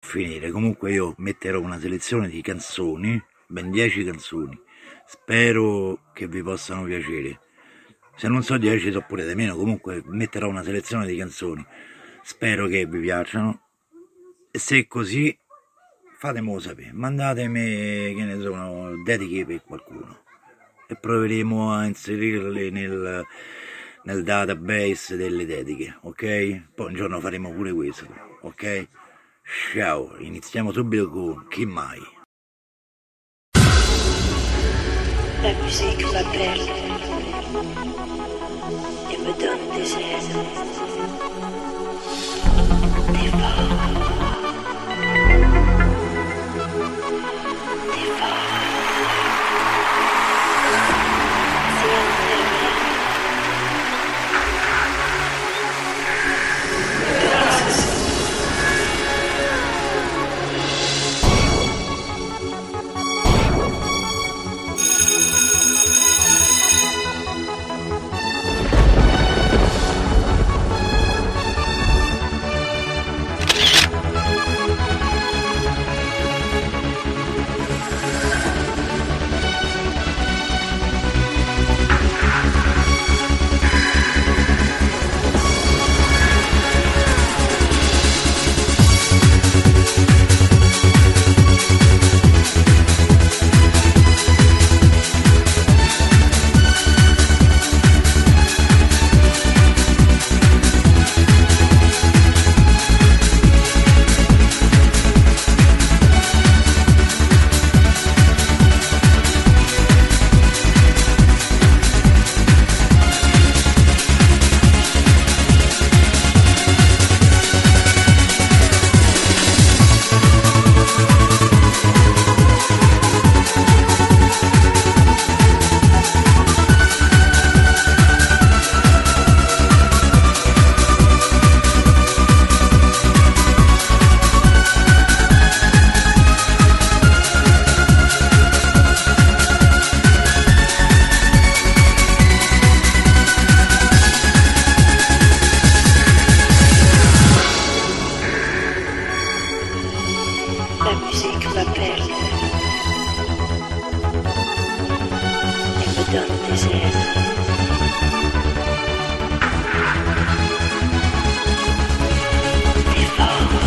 finire. Comunque io metterò una selezione di canzoni, ben 10 canzoni, spero che vi possano piacere. Se non so 10 so pure di meno, comunque metterò una selezione di canzoni, spero che vi piacciono, e se è così fatemelo sapere, mandatemi, che ne so, dediche per qualcuno e proveremo a inserirle nel database delle dediche, ok? Poi un giorno faremo pure questo, ok? Ciao, iniziamo subito con Chi mai? La musique m'appelle et me donne des ailes, des formes. La musique m'appelle et me donne des ailes. Des formes.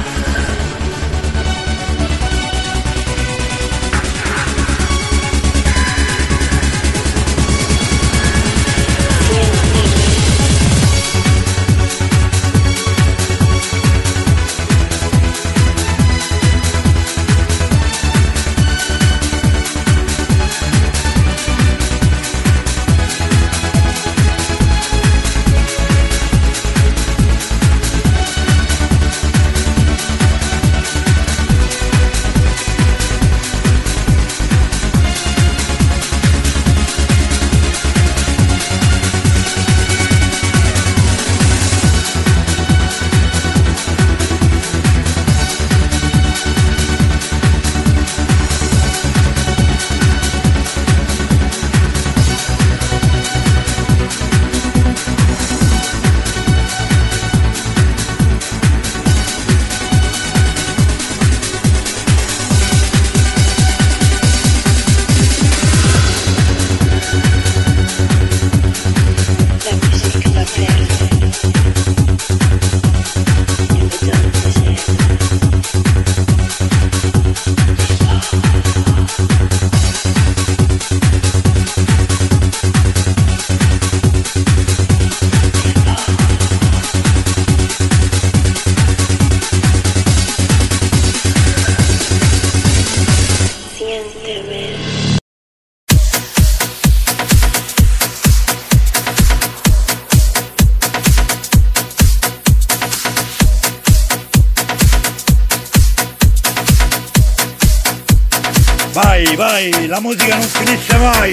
Vai, vai, la musica non finisce mai!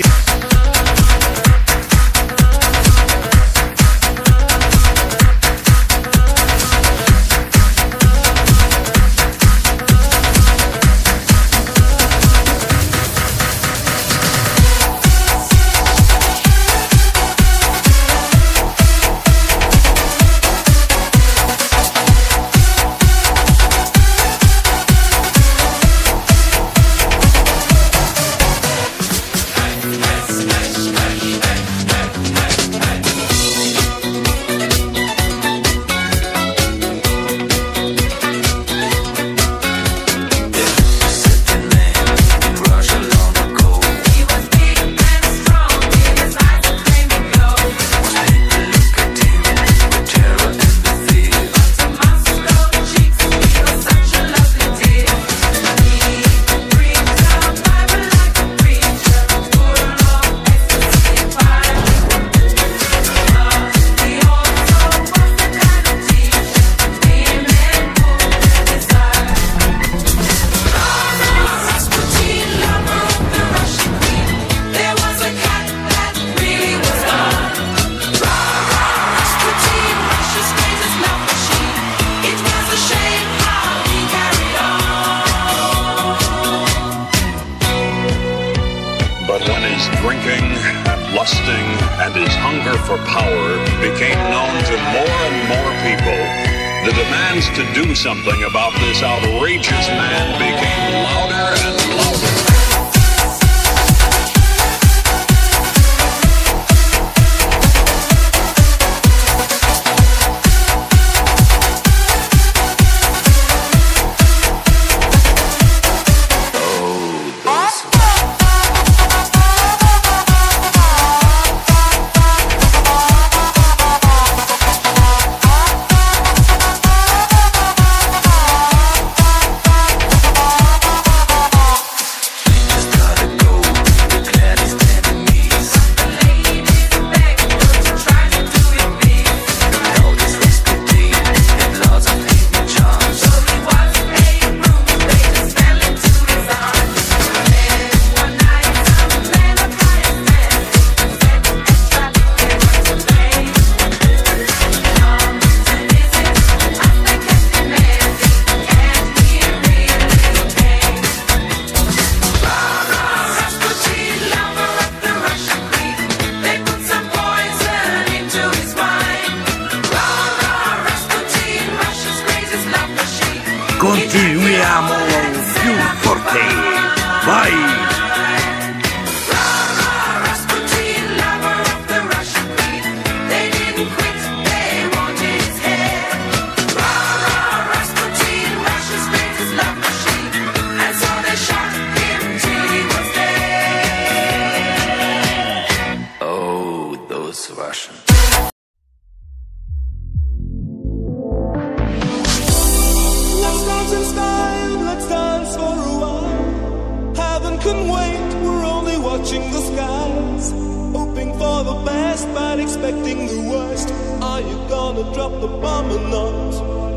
lusting and his hunger for power became known to more and more people, the demands to do something about this outrageous man became louder and louder. Continuiamo più forte, vai! Oh, those Russians. Let's dance for a while. Heaven can wait, we're only watching the skies. Hoping for the best, but expecting the worst. Are you gonna drop the bomb or not?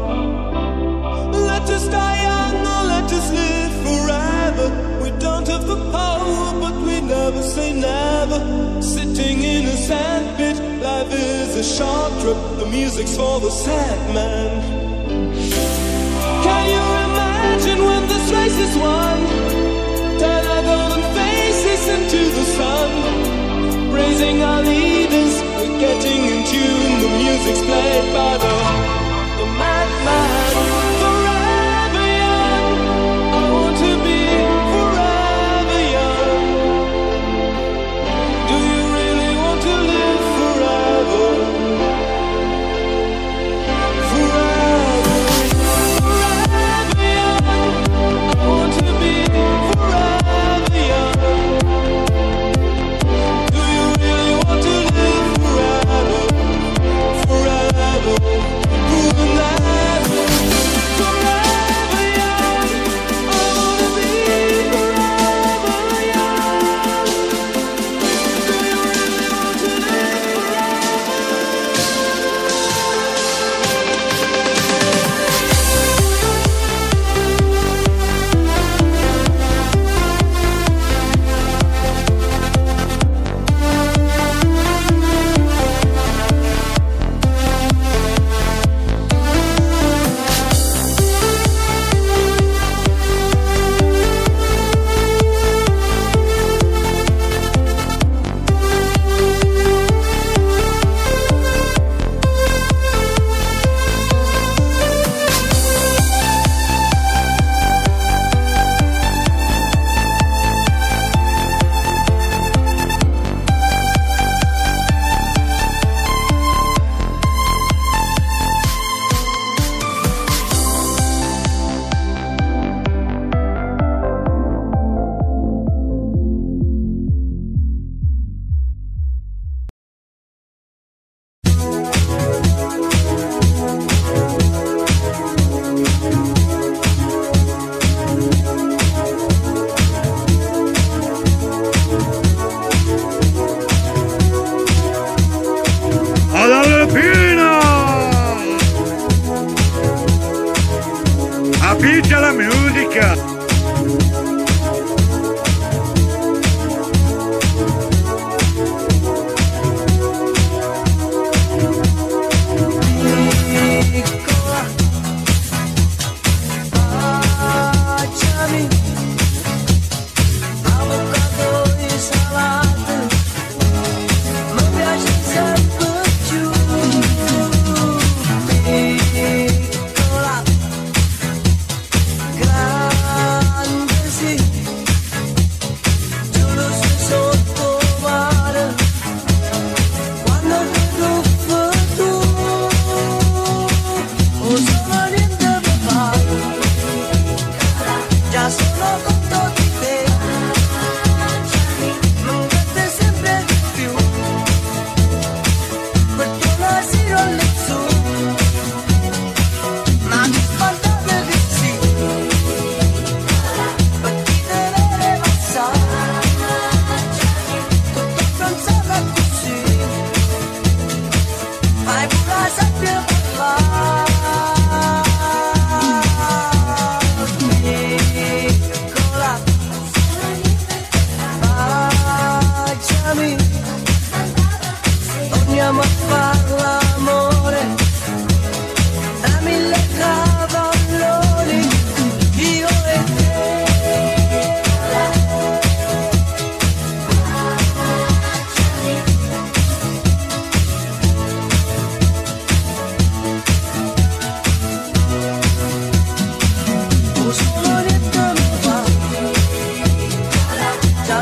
Let us die young or let us live forever. We don't have the power, but we never say never. Sitting in a sand pit, life is a short trip. The music's for the sad man. Can you imagine when this race is won? Turn our golden faces into the sun. Praising our leaders, we're getting in tune. The music's played by the madman. Forever young, I want to be forever young. Do you really want to live forever? Forever. Appiccia la musica!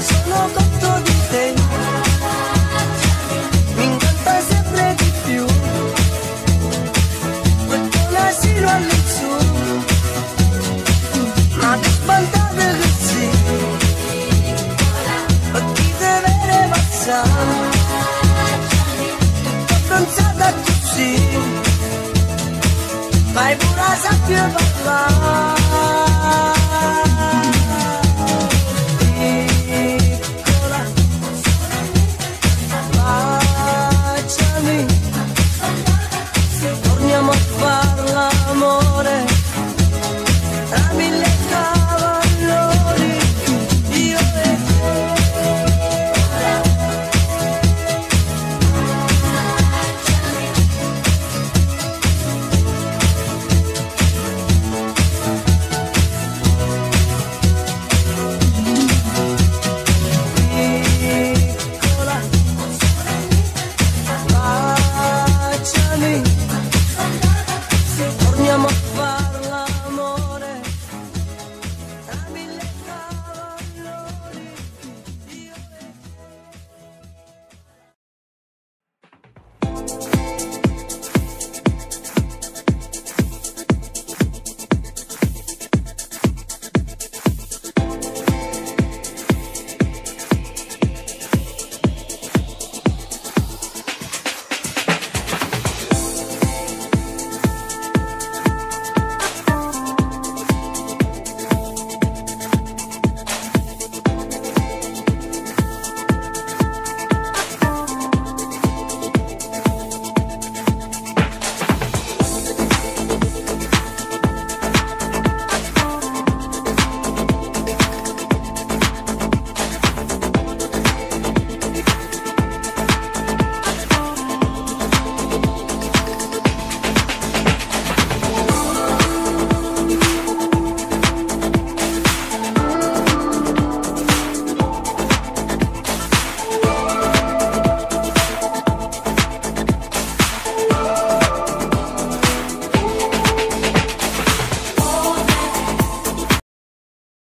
sono cotto di te, mi incanta sempre di più, questo un asilo all'insù, ma ti spantate così, o ti deve passare, tutto pronzata così, fai pure sappia parlare.